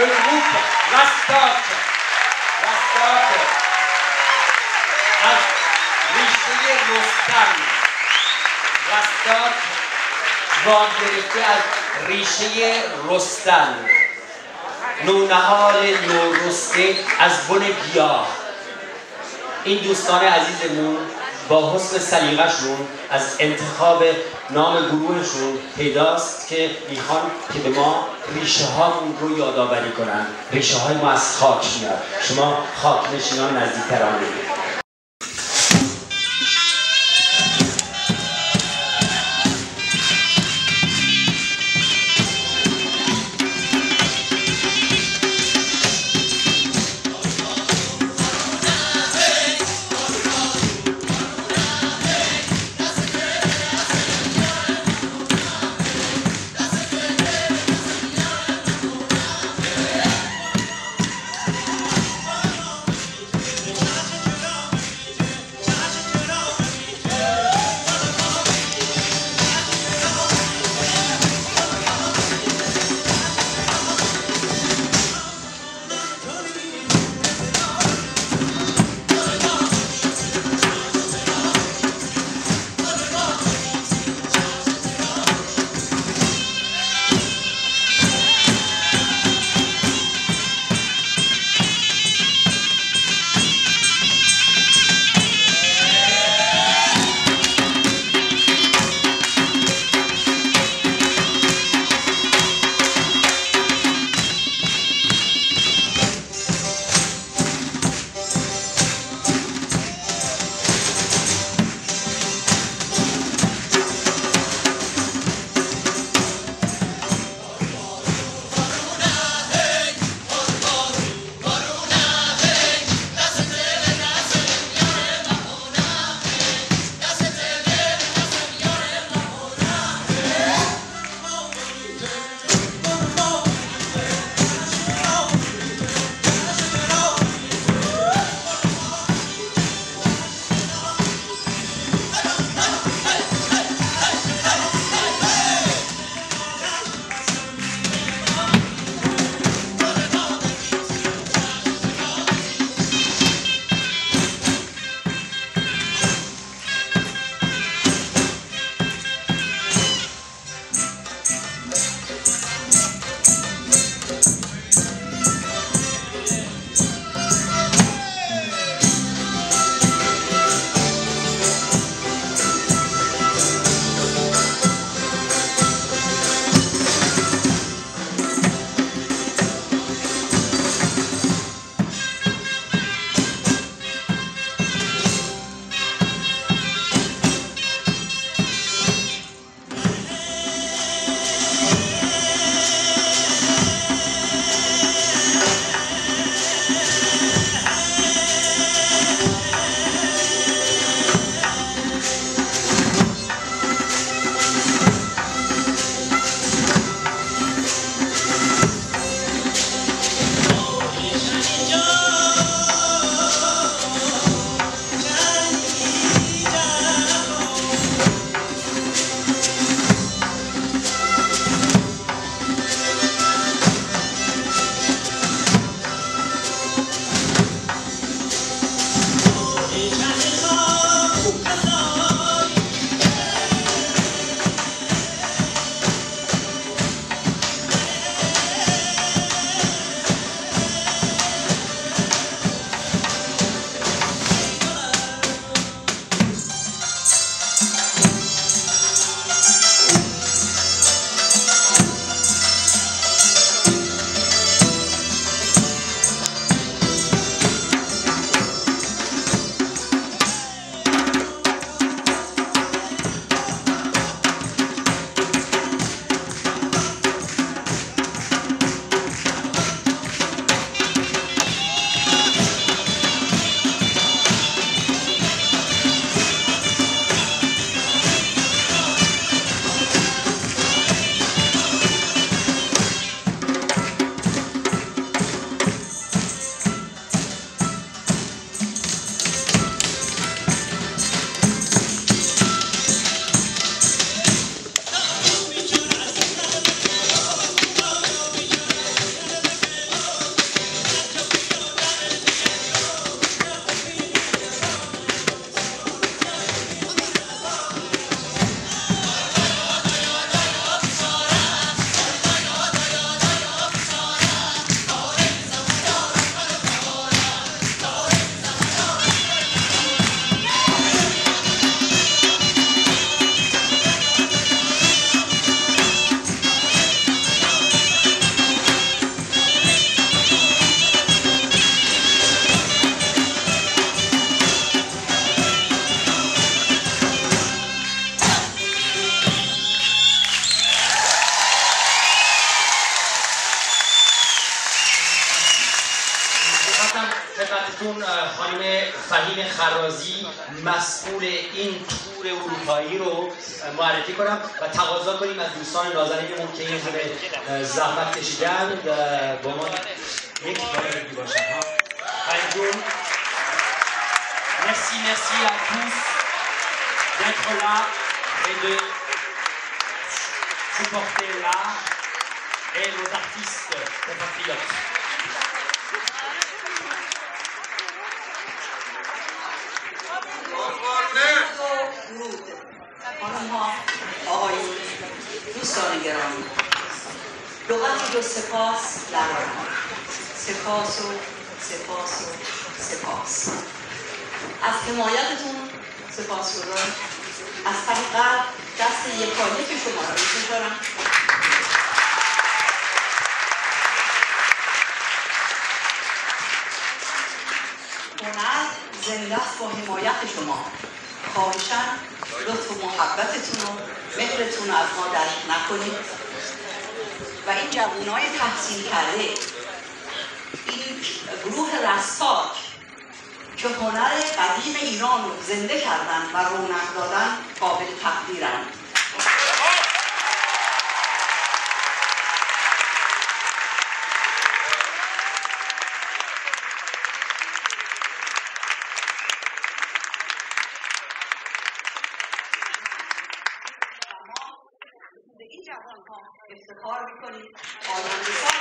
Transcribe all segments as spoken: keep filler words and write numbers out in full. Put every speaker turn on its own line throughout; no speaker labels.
le groupe Rastock Rastock از ریشه رستم Rastock وام گرفته از ریشه رستن نونهال نورسته از بن گیاه. این دوستان عزیزمون با حسن سلیقه‌شون از انتخاب نام گروهشون پیداست که میخوان که به ما ریشه هامون رو یادآوری کنن. ریشه های ما از خاک میاد. شما خاک نشینان نزدیکتران بگید. خدمتتون خانم فهیم خرازی مسئول این تور اروپایی رو معرفی کنم و تقاضا کنیم از دوستان نازنینمون که این همه زحمت کشیدن با ما یک کار بگی باشن. فهیم جون، merci, merci à tous d'être là et de supporter l'art et nos artistes compatriotes.
خانم‌ها، آقایون، دوستان گرامی، لغتی دو سپاس در آن، سپاس و سپاس و سپاس. از حمایتتون سپاس گذارم. از ته قلب دست یکایک شما را می‌سپارم. هنر زنده است با حمایت شما. خواهشاً لطف و محبتتون و مهرتون رو از ما درک نکنید و این جوانای تحصیل کرده، این گروه رستاک که هنر قدیم ایران رو زنده کردن و رونق دادن، قابل تقدیرند. افتخار میکنید آینده‌ساز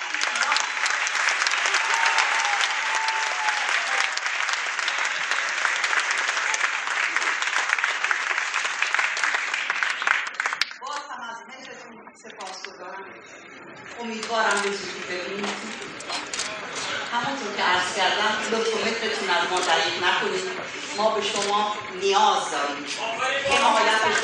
باز هم از مهرتون سپاسگزارم. امیدوارم به زودی ببینید. همونطور که عرض کردم لطف و مهرتون از ما دریغ نکنید. ما به شما نیاز داریم. حمایت